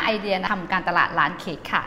5 ไอเดียทำการตลาดร้านเค้กค่ะ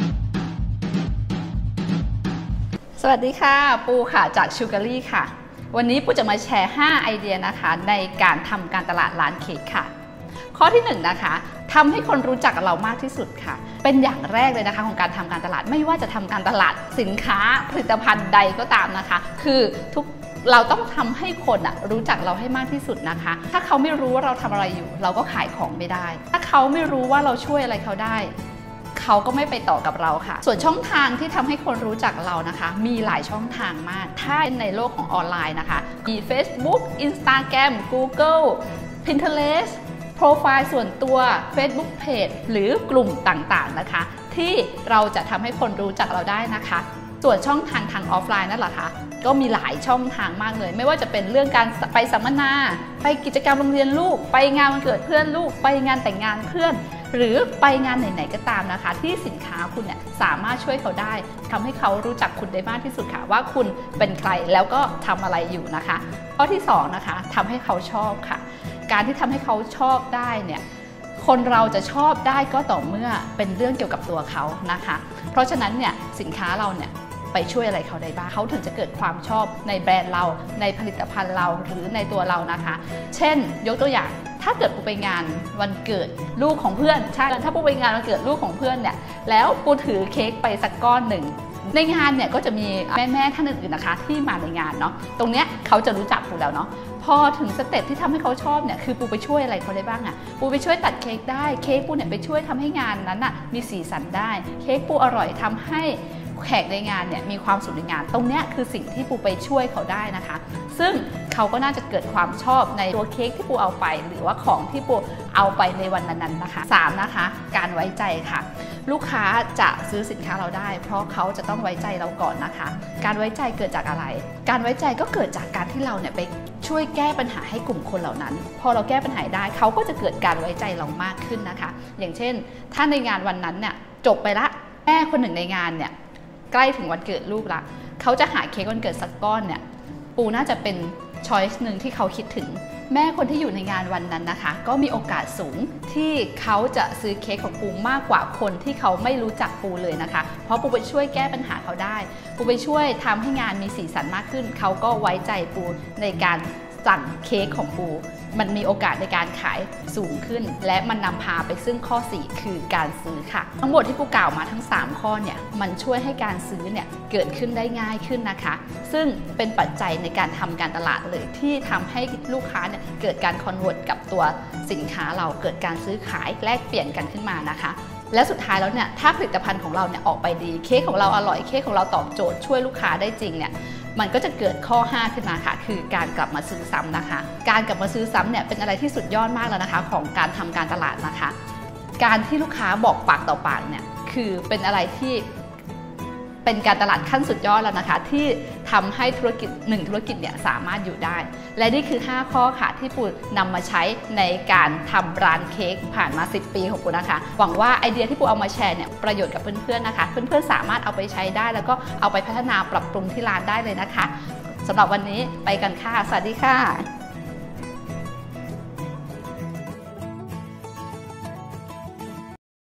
สวัสดีค่ะปูค่ะจากชูการีค่ะวันนี้ปูจะมาแชร์5ไอเดียนะคะในการทำการตลาดร้านเค้กค่ะข้อที่1นะคะทำให้คนรู้จักเรามากที่สุดค่ะเป็นอย่างแรกเลยนะคะของการทำการตลาดไม่ว่าจะทำการตลาดสินค้าผลิตภัณฑ์ใดก็ตามนะคะคือเราต้องทำให้คนรู้จักเราให้มากที่สุดนะคะถ้าเขาไม่รู้ว่าเราทำอะไรอยู่เราก็ขายของไม่ได้ถ้าเขาไม่รู้ว่าเราช่วยอะไรเขาได้เขาก็ไม่ไปต่อกับเราค่ะส่วนช่องทางที่ทำให้คนรู้จักเรานะคะมีหลายช่องทางมากถ้าในโลกของออนไลน์นะคะมี Facebook Instagram Google Pinterest โปรไฟล์ส่วนตัว Facebook Page หรือกลุ่มต่างๆนะคะที่เราจะทำให้คนรู้จักเราได้นะคะส่วนช่องทางทางออฟไลน์นั่นแหละค่ะก็มีหลายช่องทางมากเลยไม่ว่าจะเป็นเรื่องการไปสัมมนาไปกิจกรรมโรงเรียนลูกไปงานวันเกิดเพื่อนลูกไปงานแต่งงานเพื่อนหรือไปงานไหนๆก็ตามนะคะที่สินค้าคุณเนี่ยสามารถช่วยเขาได้ทำให้เขารู้จักคุณได้มากที่สุดค่ะว่าคุณเป็นใครแล้วก็ทำอะไรอยู่นะคะข้อที่2นะคะทำให้เขาชอบค่ะการที่ทำให้เขาชอบได้เนี่ยคนเราจะชอบได้ก็ต่อเมื่อเป็นเรื่องเกี่ยวกับตัวเขานะคะเพราะฉะนั้นเนี่ยสินค้าเราเนี่ยไปช่วยอะไรเขาได้บ้างเขาถึงจะเกิดความชอบในแบรนด์เราในผลิตภัณฑ์เราหรือในตัวเรานะคะเช่นยกตัวอย่างถ้าเกิดปูไปงานวันเกิดลูกของเพื่อนใช่ถ้าปูไปงานวันเกิดลูกของเพื่อนเนี่ยแล้วปูถือเค้กไปสักก้อนหนึ่งในงานเนี่ยก็จะมีแม่ท่านอื่นๆนะคะที่มาในงานเนาะตรงเนี้ยเขาจะรู้จักปูแล้วเนาะพอถึงสเต็ปที่ทำให้เขาชอบเนี่ยคือปูไปช่วยอะไรเขาได้บ้างปูไปช่วยตัดเค้กได้เค้กปูเนี่ยไปช่วยทำให้งานนั้นมีสีสันได้เค้กปูอร่อยทำให้แขกในงานเนี่ยมีความสุขในงานตรงนี้คือสิ่งที่ปูไปช่วยเขาได้นะคะซึ่งเขาก็น่าจะเกิดความชอบในตัวเค้กที่ปูเอาไปหรือว่าของที่ปูเอาไปในวันนั้นนะคะ3นะคะการไว้ใจค่ะลูกค้าจะซื้อสินค้าเราได้เพราะเขาจะต้องไว้ใจเราก่อนนะคะการไว้ใจเกิดจากอะไรการไว้ใจก็เกิดจากการที่เราเนี่ยไปช่วยแก้ปัญหาให้กลุ่มคนเหล่านั้นพอเราแก้ปัญหาได้เขาก็จะเกิดการไว้ใจเรามากขึ้นนะคะอย่างเช่นถ้าในงานวันนั้นเนี่ยจบไปละแม่คนหนึ่งในงานเนี่ยใกล้ถึงวันเกิดลูกละเขาจะหาเค้กวันเกิดสักก้อนเนี่ยปูน่าจะเป็นช้อยส์หนึ่งที่เขาคิดถึงแม่คนที่อยู่ในงานวันนั้นนะคะก็มีโอกาสสูงที่เขาจะซื้อเค้กของปูมากกว่าคนที่เขาไม่รู้จักปูเลยนะคะเพราะปูไปช่วยแก้ปัญหาเขาได้ปูไปช่วยทำให้งานมีสีสันมากขึ้นเขาก็ไว้ใจปูในการสั่งเค้กของปูมันมีโอกาสในการขายสูงขึ้นและมันนำพาไปซึ่งข้อ4คือการซื้อค่ะทั้งหมดที่ปูกล่าวมาทั้ง3ข้อเนี่ยมันช่วยให้การซื้อเนี่ยเกิดขึ้นได้ง่ายขึ้นนะคะซึ่งเป็นปัจจัยในการทำการตลาดเลยที่ทำให้ลูกค้าเนี่ยเกิดการคอนเวิร์ตกับตัวสินค้าเราเกิดการซื้อขายแลกเปลี่ยนกันขึ้นมานะคะและสุดท้ายแล้วเนี่ยถ้าผลิตภัณฑ์ของเราเนี่ยออกไปดีเค้กของเราอร่อยเค้กของเราตอบโจทย์ช่วยลูกค้าได้จริงเนี่ยมันก็จะเกิดข้อ5ขึ้นมาค่ะคือการกลับมาซื้อซ้ำนะคะการกลับมาซื้อซ้ำเนี่ยเป็นอะไรที่สุดยอดมากแล้วนะคะของการทำการตลาดนะคะการที่ลูกค้าบอกปากต่อปากเนี่ยคือเป็นอะไรที่เป็นการตลาดขั้นสุดยอดแล้วนะคะที่ทำให้ธุรกิจ1ธุรกิจเนี่ยสามารถอยู่ได้และนี่คือ5ข้อค่ะที่ปูนำมาใช้ในการทำร้านเค้กผ่านมา10 ปีของปูนะคะหวังว่าไอเดียที่ปูเอามาแชร์เนี่ยประโยชน์กับเพื่อนๆนะคะเพื่อนๆสามารถเอาไปใช้ได้แล้วก็เอาไปพัฒนาปรับปรุงที่ร้านได้เลยนะคะสำหรับวันนี้ไปกันค่ะสวัสดีค่ะ